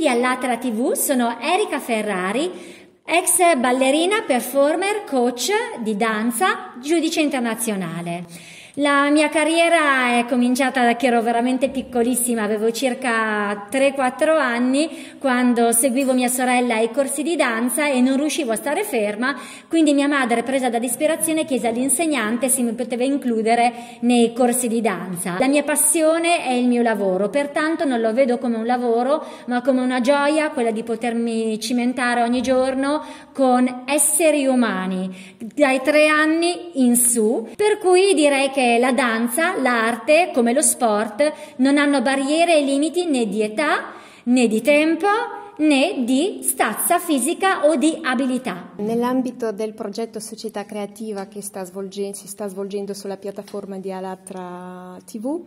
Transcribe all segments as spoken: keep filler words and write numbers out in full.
di Allatra tivù, sono Erika Ferrari, ex ballerina, performer, coach di danza, giudice internazionale. La mia carriera è cominciata da che ero veramente piccolissima, avevo circa tre quattro anni quando seguivo mia sorella ai corsi di danza e non riuscivo a stare ferma, quindi mia madre, presa da disperazione, chiese all'insegnante se mi poteva includere nei corsi di danza. La mia passione è il mio lavoro, pertanto non lo vedo come un lavoro ma come una gioia, quella di potermi cimentare ogni giorno con esseri umani dai tre anni in su, per cui direi che la danza, l'arte, come lo sport, non hanno barriere e limiti né di età, né di tempo, né di stazza fisica o di abilità. Nell'ambito del progetto Società Creativa che sta svolgendo, si sta svolgendo sulla piattaforma di Allatra tivù,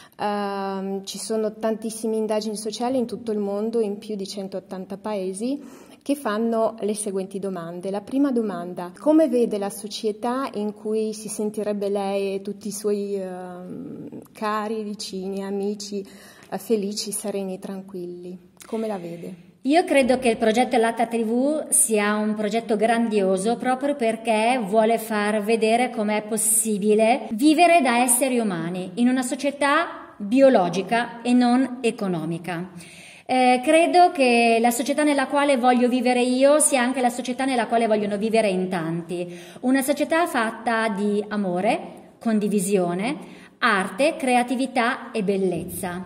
ehm, ci sono tantissime indagini sociali in tutto il mondo, in più di centottanta paesi, che fanno le seguenti domande. La prima domanda: come vede la società in cui si sentirebbe lei e tutti i suoi uh, cari, vicini, amici uh, felici, sereni, tranquilli? Come la vede? Io credo che il progetto Allatra tivù sia un progetto grandioso proprio perché vuole far vedere com'è possibile vivere da esseri umani in una società biologica e non economica. Eh, credo che la società nella quale voglio vivere io sia anche la società nella quale vogliono vivere in tanti. Una società fatta di amore, condivisione, arte, creatività e bellezza.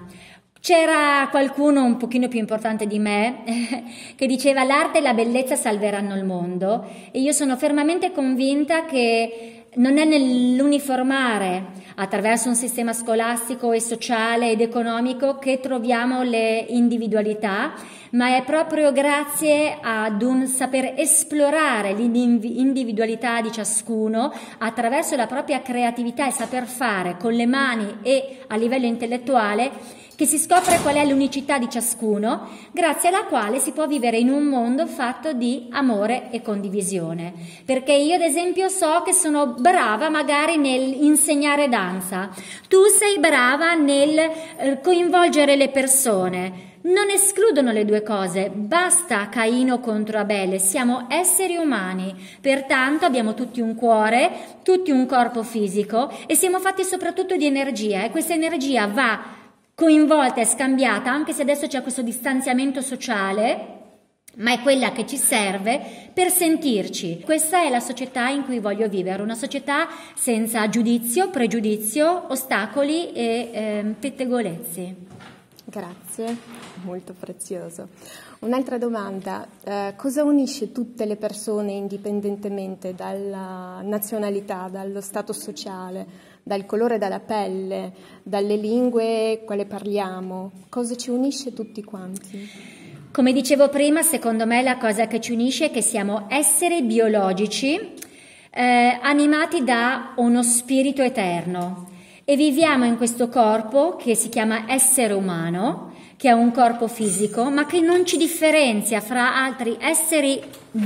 C'era qualcuno un pochino più importante di me che diceva: l'arte e la bellezza salveranno il mondo, e io sono fermamente convinta che non è nell'uniformare attraverso un sistema scolastico e sociale ed economico che troviamo le individualità, ma è proprio grazie ad un saper esplorare l'individualità di ciascuno attraverso la propria creatività e saper fare con le mani e a livello intellettuale che si scopre qual è l'unicità di ciascuno, grazie alla quale si può vivere in un mondo fatto di amore e condivisione. Perché io ad esempio so che sono brava magari nell'insegnare danza, tu sei brava nel eh, coinvolgere le persone. Non escludono le due cose, basta Caino contro Abele, siamo esseri umani, pertanto abbiamo tutti un cuore, tutti un corpo fisico e siamo fatti soprattutto di energia, e questa energia va coinvolta e scambiata, anche se adesso c'è questo distanziamento sociale, ma è quella che ci serve per sentirci. Questa è la società in cui voglio vivere, una società senza giudizio, pregiudizio, ostacoli e eh, pettegolezzi. Grazie, molto prezioso. Un'altra domanda: eh, cosa unisce tutte le persone indipendentemente dalla nazionalità, dallo stato sociale, dal colore della pelle, dalle lingue quale parliamo? Cosa ci unisce tutti quanti? Come dicevo prima, secondo me la cosa che ci unisce è che siamo esseri biologici eh, animati da uno spirito eterno e viviamo in questo corpo che si chiama essere umano, che è un corpo fisico, ma che non ci differenzia fra altri esseri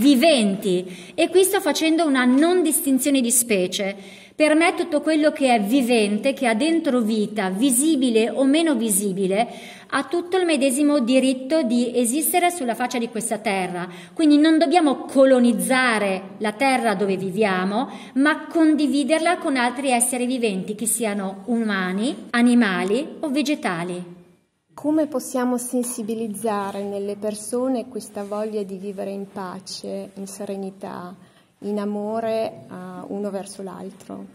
viventi, e qui sto facendo una non distinzione di specie. Per me tutto quello che è vivente, che ha dentro vita, visibile o meno visibile, ha tutto il medesimo diritto di esistere sulla faccia di questa terra. Quindi non dobbiamo colonizzare la terra dove viviamo, ma condividerla con altri esseri viventi, che siano umani, animali o vegetali. Come possiamo sensibilizzare nelle persone questa voglia di vivere in pace, in serenità, in amore uh, uno verso l'altro?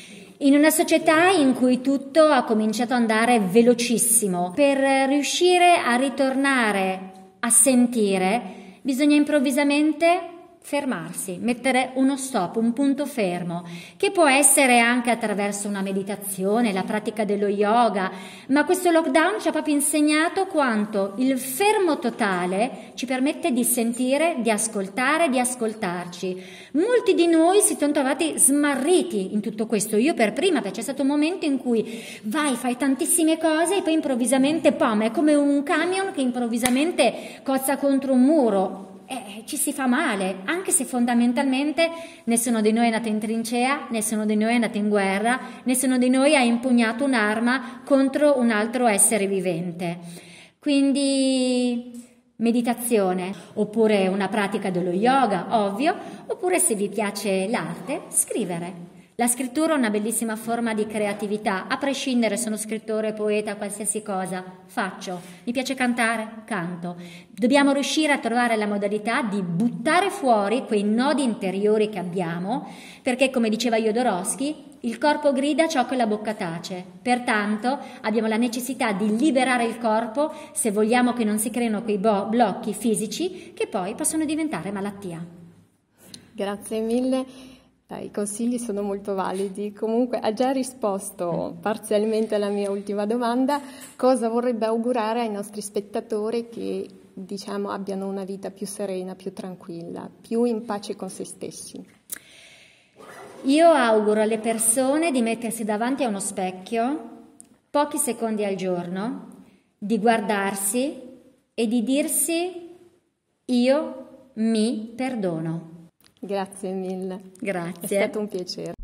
In una società in cui tutto ha cominciato ad andare velocissimo, per riuscire a ritornare a sentire bisogna improvvisamente fermarsi, mettere uno stop, un punto fermo, che può essere anche attraverso una meditazione, la pratica dello yoga, ma questo lockdown ci ha proprio insegnato quanto il fermo totale ci permette di sentire, di ascoltare, di ascoltarci. Molti di noi si sono trovati smarriti in tutto questo, io per prima, perché c'è stato un momento in cui vai, fai tantissime cose e poi improvvisamente, pom, è come un camion che improvvisamente cozza contro un muro. Eh, ci si fa male, anche se fondamentalmente nessuno di noi è nato in trincea, nessuno di noi è nato in guerra, nessuno di noi ha impugnato un'arma contro un altro essere vivente. Quindi meditazione, oppure una pratica dello yoga, ovvio, oppure se vi piace l'arte, scrivere. La scrittura è una bellissima forma di creatività, a prescindere sono scrittore, poeta, qualsiasi cosa, faccio. Mi piace cantare, canto. Dobbiamo riuscire a trovare la modalità di buttare fuori quei nodi interiori che abbiamo, perché come diceva Jodorowsky, il corpo grida ciò che la bocca tace. Pertanto abbiamo la necessità di liberare il corpo se vogliamo che non si creino quei bo- blocchi fisici che poi possono diventare malattia. Grazie mille. I consigli sono molto validi. Comunque ha già risposto parzialmente alla mia ultima domanda. Cosa vorrebbe augurare ai nostri spettatori che, diciamo, abbiano una vita più serena, più tranquilla, più in pace con se stessi? Io auguro alle persone di mettersi davanti a uno specchio pochi secondi al giorno, di guardarsi e di dirsi: io mi perdono. Grazie mille. Grazie. È stato un piacere.